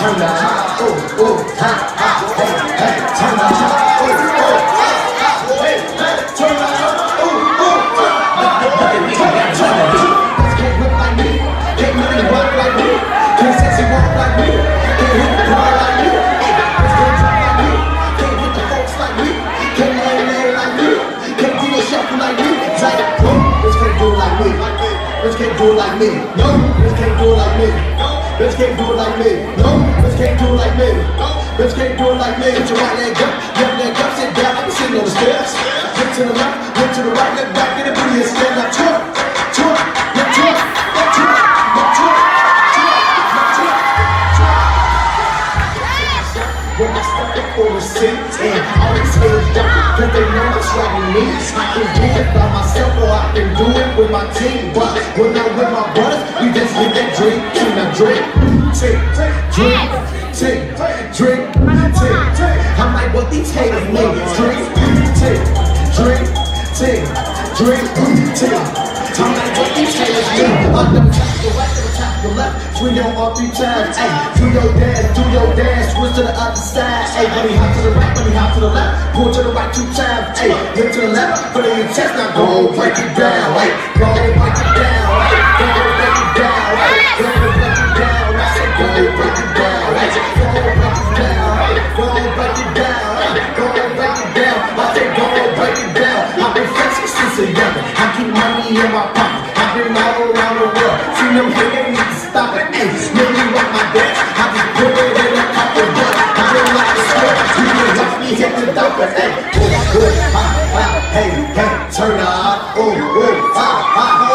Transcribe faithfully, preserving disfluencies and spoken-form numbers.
turn up, ooh, ooh, ha, ha, hey, hey, turn up, ooh, ooh, ha, ha, hey, hey, turn up, ooh, ooh, ha, ha, hey, turn up. Can't look like me, can't really walk like me, can't sexy walk like me, can't hit the car like me, can't jump like me, can't hit the folks like me, can't lay lay like me, can't do a shuffle like me. It's like, oh, bitch can't do it like me, bitch can't do it like me, no, bitch can't do it like me. Bitch can't do it like me, no, bitch can't do it like me, bitch can't do it like me. Put your right leg up, left leg up, sit down, I'm sitting on the steps. Look to the left, look to the right, look back, get a booty and stand up, twerk, twerk, look twerk, look twerk, look twerk, twerk, look twerk, twerk. When I step up on the scene, and all these haters jump, cause they know it's like me. I can do it by myself, or I can do it with my team. But when I'm with my brothers, we just get that drink, and I drink. Tick, drink, tick, drink, tick. I'm like, what these haters make? Drink, tick, drink, tick, drink, tick. I'm like, what these haters make? Up the top, the right, the top, the left. Swing your arm three times. Ay, do your dance, do your dance. Switch to the other side. Ay, let me hop to the right, let me hop to the left. Pull to the right two times. Ay, hit to the left, put it in your chest. Now go break it down. Ay, go break it down. Ay, go break it down. Ay, go break it down. I said, go break it down. Ay, go break it down. Ay, go break it down. Ay, go break it down. I said, go break it down. I've been flexing since a young. I keep money in my pocket. I've been all around the world. See them here, they need to stop it. Ay, really want my dance. I just put it in a couple of bucks. I been like a square. You can watch me hit the dumper. Ay, good, good, ha, ha, hey, hey, turn up. Ooh, ooh, ha, ha.